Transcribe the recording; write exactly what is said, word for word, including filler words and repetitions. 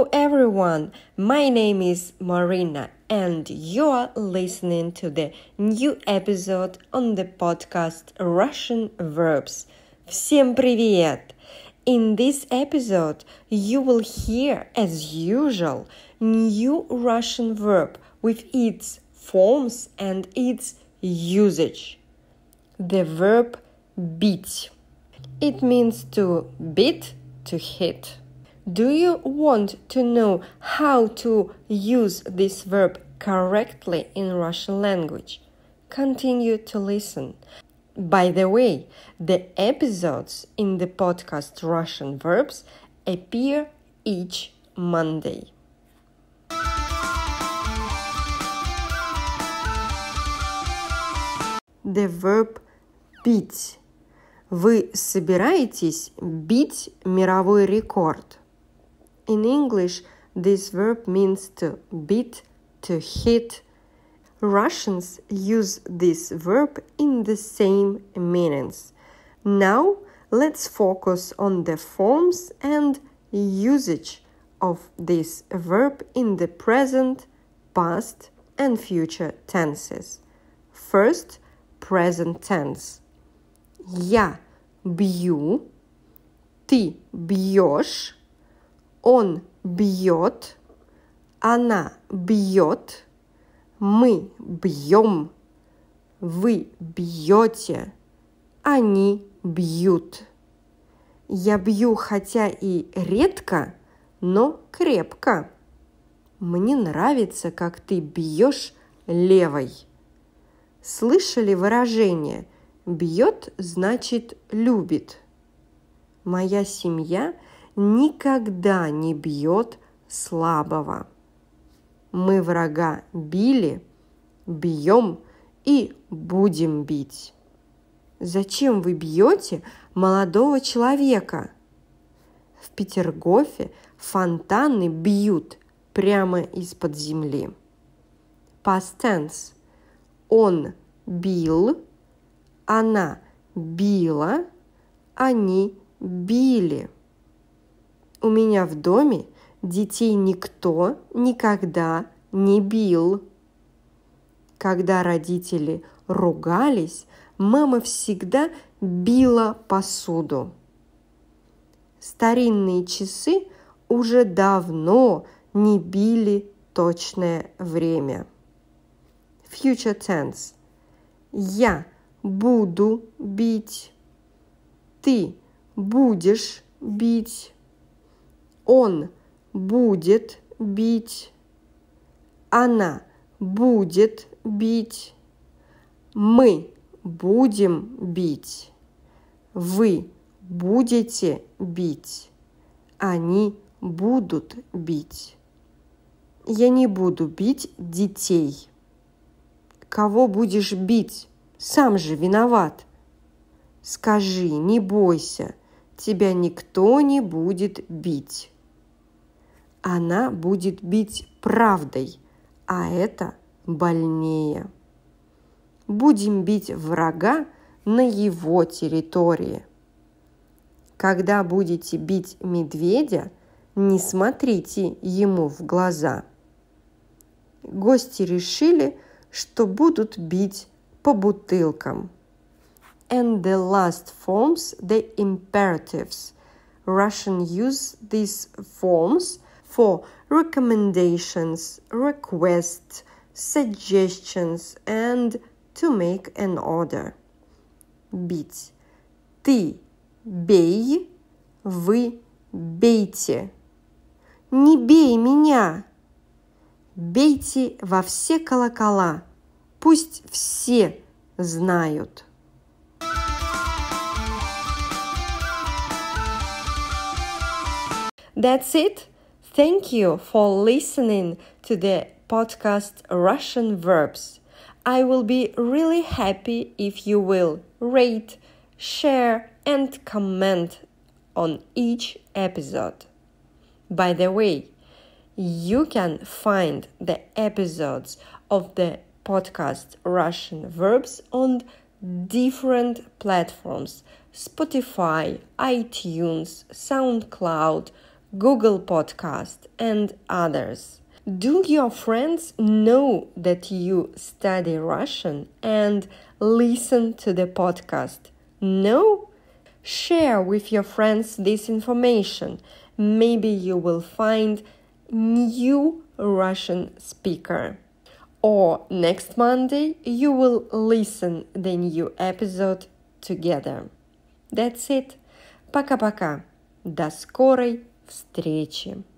Hello everyone, my name is Marina and you're listening to the new episode on the podcast Russian Verbs. Всем привет! In this episode, you will hear, as usual, new Russian verb with its forms and its usage. The verb бить. It means to beat, to hit. Do you want to know how to use this verb correctly in Russian language? Continue to listen. By the way, the episodes in the podcast Russian Verbs appear each Monday. The verb бить. Вы собираетесь бить мировой рекорд? In English, this verb means to beat, to hit. Russians use this verb in the same meanings. Now, let's focus on the forms and usage of this verb in the present, past, and future tenses. First, present tense. Я бью, ты бьешь, он бьет, она бьет, мы бьем, вы бьете, они бьют. Я бью хотя и редко, но крепко. Мне нравится, как ты бьешь левой. Слышали выражение «бьет» значит «любит»? Моя семья никогда не бьет слабого. Мы врага били, бьем и будем бить. Зачем вы бьете молодого человека? В Петергофе фонтаны бьют прямо из-под земли. Past tense. Он бил, она била, они били. У меня в доме детей никто никогда не бил. Когда родители ругались, мама всегда била посуду. Старинные часы уже давно не били точное время. Future tense. Я буду бить. Ты будешь бить. Он будет бить. Она будет бить. Мы будем бить. Вы будете бить. Они будут бить. Я не буду бить детей. Кого будешь бить? Сам же виноват. Скажи, не бойся, тебя никто не будет бить. Она будет бить правдой, а это больнее. Будем бить врага на его территории. Когда будете бить медведя, не смотрите ему в глаза. Гости решили, что будут бить по бутылкам. And the last forms, the imperatives. Russian use these forms for recommendations, requests, suggestions, and to make an order. Бить. Ты бей, вы бейте. Не бей меня. Бейте во все колокола. Пусть все знают. That's it. Thank you for listening to the podcast Russian Verbs. I will be really happy if you will rate, share, and comment on each episode. By the way, you can find the episodes of the podcast Russian Verbs on different platforms: Spotify, iTunes, SoundCloud, Google Podcast, and others. Do your friends know that you study Russian and listen to the podcast? No? Share with your friends this information. Maybe you will find new Russian speaker. Or next Monday you will listen the new episode together. That's it. Пока-пока. До скорой встречи.